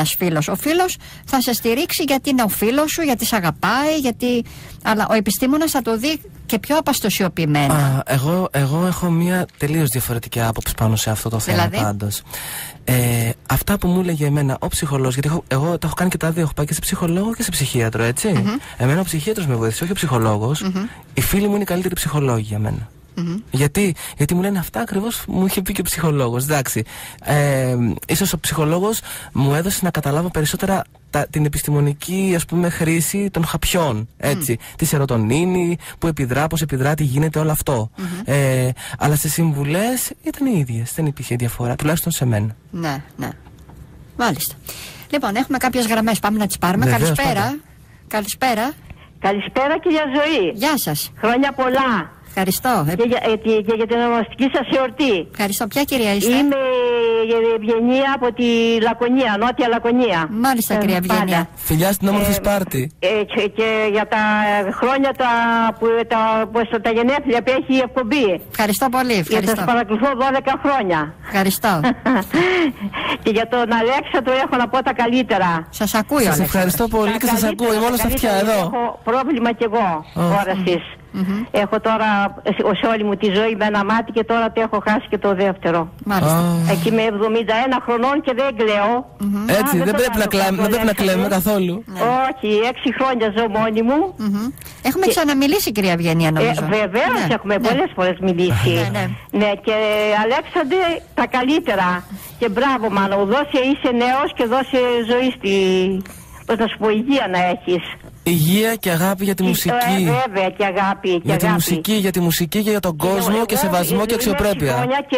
ένας φίλος. Ο φίλος θα σε στηρίξει γιατί είναι ο φίλος σου, γιατί σε αγαπάει, αλλά ο επιστήμονας θα το δει και πιο απαστοσιοποιημένα. Εγώ έχω μια τελείως διαφορετική άποψη πάνω σε αυτό το θέμα πάντως. Αυτά που μου έλεγε εμένα ο ψυχολόγος, γιατί εγώ τα έχω κάνει και τα δύο, έχω πάει και σε ψυχολόγο και σε ψυχίατρο, έτσι. Εμένα ο ψυχίατρος με βοήθησε, όχι ο ψυχολόγος. Οι φίλοι μου είναι οι καλύτεροι ψυχολόγοι για μένα. Γιατί μου λένε αυτά ακριβώς μου είχε πει και ο ψυχολόγος. Εντάξει, ίσως ο ψυχολόγος μου έδωσε να καταλάβω περισσότερα την επιστημονική, ας πούμε, χρήση των χαπιών, έτσι, τη σερωτονίνη, που επιδρά, πώς επιδρά, τι γίνεται, όλο αυτό. Αλλά στις συμβουλές ήταν οι ίδιες, δεν υπήρχε διαφορά, τουλάχιστον σε μένα. Ναι. Μάλιστα. Λοιπόν, έχουμε κάποιες γραμμές, πάμε να τις πάρουμε. Βεβαίως, Καλησπέρα. Καλησπέρα, κυρία Ζωή. Γεια σας. Χρόνια πολλά. Ευχαριστώ. Και για την ονομαστική σας εορτή. Ευχαριστώ. Ποια κυρία είστε? Είμαι η Ευγενία από τη Λακωνία, Νότια Λακωνία. Μάλιστα, κυρία Ευγενία. Φιλιά στην όμορφη Σπάρτη. Και για τα χρόνια τα γενέθλια που έχει η εκπομπή. Ευχαριστώ πολύ. Γιατί σας παρακολουθώ 12 χρόνια. Ευχαριστώ. Και για τον Αλέξανδρο έχω να πω τα καλύτερα. Σας ακούει. Σας ευχαριστώ πολύ και σας ακούω. Είμαι όλο στα αυτιά εδώ. Έχω πρόβλημα κι εγώ όρασης. Έχω τώρα σε όλη μου τη ζωή με ένα μάτι και τώρα το έχω χάσει και το δεύτερο. Μάλιστα. Εκεί είμαι 71 χρονών και δεν κλαίω. Έτσι, δεν πρέπει να κλαίμε καθόλου. Όχι, 6 χρόνια ζω μόνη μου. Έχουμε ξαναμιλήσει, κυρία Ευγενία, νομίζω. Βεβαίως, έχουμε πολλές φορές μιλήσει. Ναι, και Αλέξανδρε, τα καλύτερα. Και μπράβο, μάνα, δώσε, είσαι νέος και δώσε ζωή πώς να σου πω, υγεία να έχεις. Υγεία και αγάπη για τη μουσική. Βέβαια, και αγάπη. Για τη μουσική, και για τον κόσμο και σεβασμό και αξιοπρέπεια. Και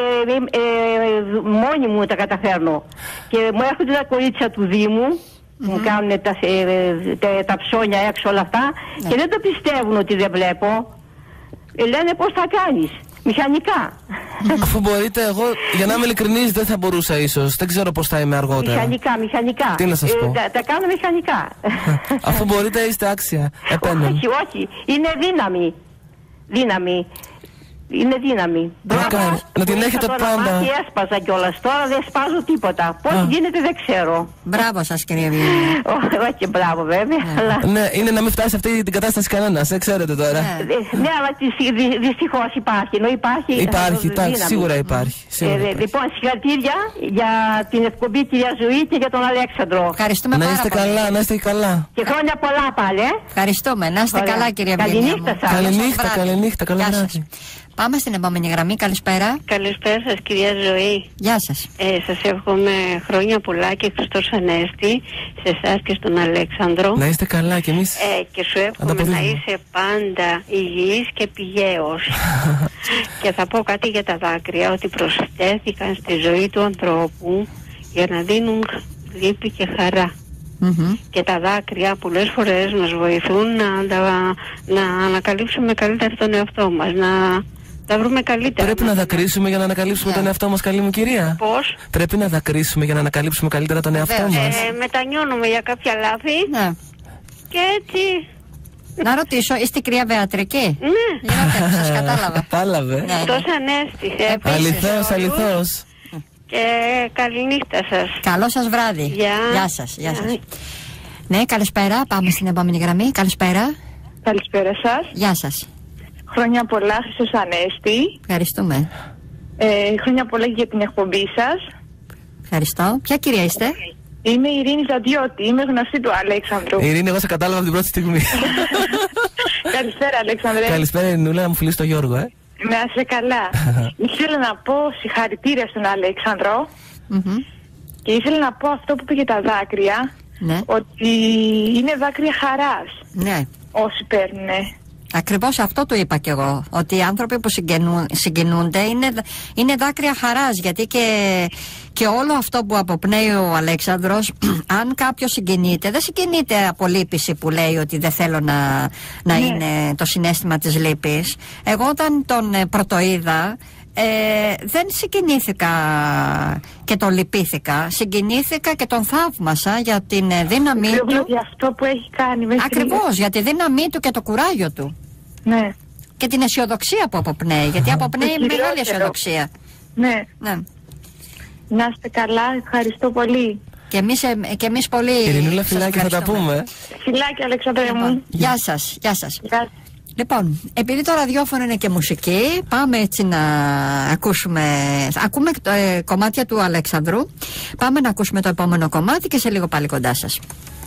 μόνη μου τα καταφέρνω. Και μου έρχονται τα κορίτσια του Δήμου, μου κάνουν τα ψώνια έξω όλα αυτά, και δεν το πιστεύουν ότι δεν βλέπω. Λένε πώς θα κάνεις. Μηχανικά. Αφού μπορείτε, εγώ για να είμαι ειλικρινής δεν θα μπορούσα ίσως. Δεν ξέρω πώς θα είμαι αργότερα. Μηχανικά. Τι να σας πω. Τα κάνω μηχανικά. Αφού μπορείτε είστε άξια. Επένων. Όχι. Είναι δύναμη. Είναι δύναμη. Να την έχετε πάντα. Και έσπαζα κιόλας. Τώρα δεν σπάζω τίποτα. Πώς γίνεται δεν ξέρω. Μπράβο σας, κυρία Ευγενία. Όχι, μπράβο βέβαια. Ναι, είναι να μην φτάσει σε αυτή την κατάσταση κανένας. Ξέρετε τώρα. Ναι, αλλά δυστυχώς υπάρχει. Υπάρχει, σίγουρα υπάρχει. Λοιπόν, συγχαρητήρια για την εκπομπή, κυρία Ζωή, και για τον Αλέξανδρο. Ευχαριστούμε πάρα πολύ. Να είστε καλά. Και χρόνια πολλά πάλι. Ευχαριστούμε. Να είστε καλά, κυρία Ευγενία. Καληνύχτα, καλά βράδυ. Πάμε στην επόμενη γραμμή. Καλησπέρα. Καλησπέρα σας, κυρία Ζωή. Γεια σας. Σας εύχομαι χρόνια πολλά και Χριστός Ανέστη σε εσάς και στον Αλέξανδρο. Να είστε καλά κι εμείς. Και σου εύχομαι να είσαι πάντα υγιής και πηγαίος. Και θα πω κάτι για τα δάκρυα, ότι προσθέθηκαν στη ζωή του ανθρώπου για να δίνουν λύπη και χαρά. Και τα δάκρυα πολλές φορές μας βοηθούν να ανακαλύψουμε καλύτερα τον εαυτό μας, να τα βρούμε καλύτερα. Πρέπει να δακρύσουμε για να ανακαλύψουμε τον εαυτό μας, καλή μου κυρία. Πώς? Πρέπει να δακρύσουμε για να ανακαλύψουμε καλύτερα τον εαυτό μας. Μετανιώνουμε για κάποια λάθη. Ναι. Και έτσι. Να ρωτήσω, είστε η κυρία Βεατρική? Ναι. Σας κατάλαβα. Κατάλαβε. Χριστός Ανέστη. Αληθώς. Και καληνύχτα σας. Καλό σας βράδυ. Γεια σας. Ναι, καλησπέρα. Πάμε στην επόμενη γραμμή. Καλησπέρα. Καλησπέρα σας. Γεια σας. Χρόνια πολλά, Χριστός Ανέστη. Ευχαριστούμε. Χρόνια πολλά για την εκπομπή σας. Ευχαριστώ. Ποια κυρία είστε? Είμαι η Ειρήνη Ζαντιώτη, είμαι γνωστή του Αλέξανδρου. Ειρήνη, εγώ σε κατάλαβα από την πρώτη στιγμή. Καλησπέρα, Αλέξανδρε. Καλησπέρα, Ειρηνούλα, να μου φιλήσει το Γιώργο, Να είσαι καλά. Ήθελα να πω συγχαρητήρια στον Αλέξανδρο. Και ήθελα να πω αυτό που είπε για τα δάκρυα. Ναι. Ότι είναι δάκρυα χαράς. Ναι. Όσοι παίρνουνε. Ακριβώς αυτό του είπα κι εγώ. Ότι οι άνθρωποι που συγκινούνται είναι δάκρυα χαράς. Γιατί και όλο αυτό που αποπνέει ο Αλέξανδρος, αν κάποιος συγκινείται, δεν συγκινείται από λύπηση που λέει ότι δεν θέλω να είναι το συναίσθημα της λύπης. Εγώ όταν τον πρωτοείδα, δεν συγκινήθηκα και τον λυπήθηκα. Συγκινήθηκα και τον θαύμασα για την δύναμή του. Για αυτό που έχει κάνει. Ακριβώς, για τη δύναμή του και το κουράγιο του. Ναι. Και την αισιοδοξία που αποπνέει. Γιατί αποπνέει μεγάλη αισιοδοξία. Ναι. Να είστε καλά, ευχαριστώ πολύ. Και εμείς πολύ. Ειρηνούλα, φιλάκια, θα τα πούμε. Φιλάκια, Αλέξανδρε μου. Γεια σας. Λοιπόν, επειδή το ραδιόφωνο είναι και μουσική, πάμε έτσι να ακούμε κομμάτια του Αλέξανδρου. Πάμε να ακούσουμε το επόμενο κομμάτι και σε λίγο πάλι κοντά σας.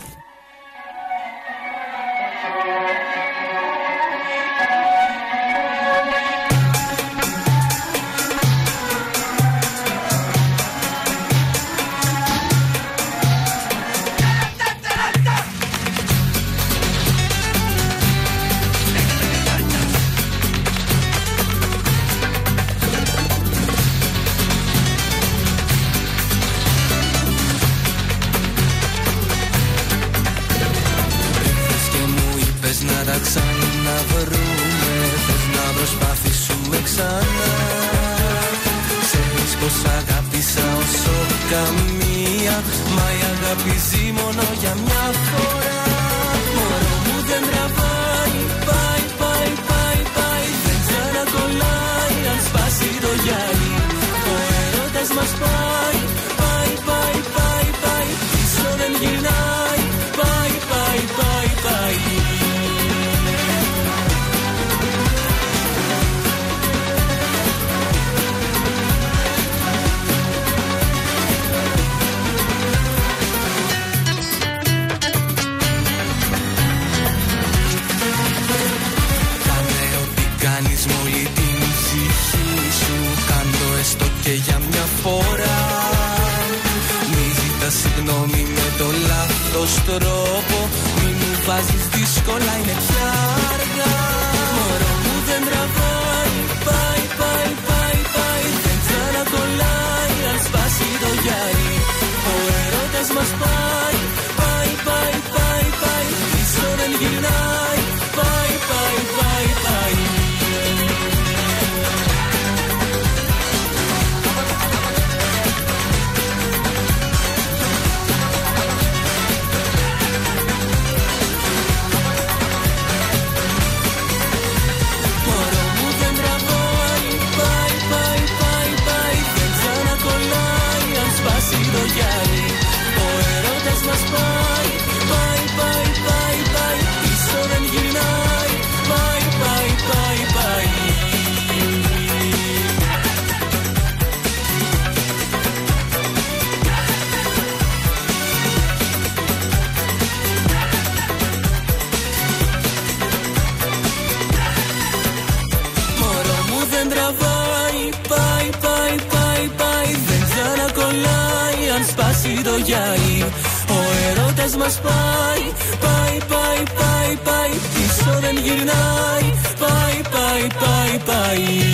Ο ερώτας μας πάει, πάει, πάει, πάει, πάει, πίσω δεν γυρνάει, πάει, πάει, πάει, πάει.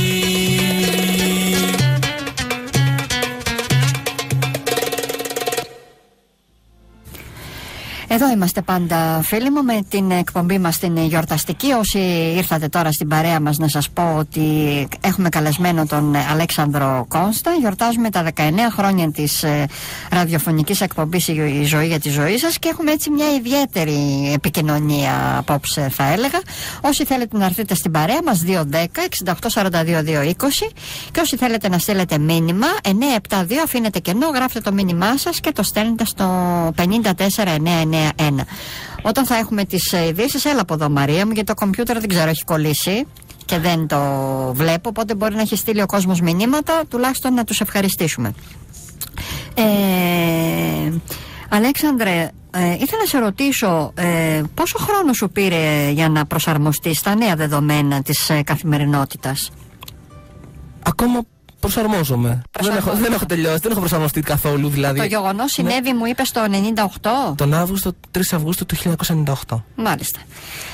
Εδώ είμαστε πάντα, φίλοι μου, με την εκπομπή μας την γιορταστική. Όσοι ήρθατε τώρα στην παρέα μας, να σας πω ότι έχουμε καλεσμένο τον Αλέξανδρο Κόνστα. Γιορτάζουμε τα 19 χρόνια της ραδιοφωνικής εκπομπής «Η ζωή για τη ζωή σας» και έχουμε έτσι μια ιδιαίτερη επικοινωνία απόψε, θα έλεγα. Όσοι θέλετε να έρθετε στην παρέα μας, 210-6842-220, και όσοι θέλετε να στείλετε μήνυμα, 972, αφήνετε κενό, γράφετε το μήνυμά σας και το στέλνετε στο 54991. Όταν θα έχουμε τις ειδήσεις, έλα από εδώ Μαρία μου, γιατί το κομπιούτερ δεν ξέρω, έχει κολλήσει και δεν το βλέπω, οπότε μπορεί να έχει στείλει ο κόσμος μηνύματα, τουλάχιστον να τους ευχαριστήσουμε. Αλέξανδρε, ήθελα να σε ρωτήσω πόσο χρόνο σου πήρε για να προσαρμοστείς στα νέα δεδομένα της καθημερινότητας? Ακόμα προσαρμόζομαι. Δεν έχω τελειώσει, δεν έχω προσαρμοστεί καθόλου δηλαδή. Το γεγονός συνέβη, μου είπες, το 98? Τον Αύγουστο, 3 Αυγούστου του 1998. Μάλιστα.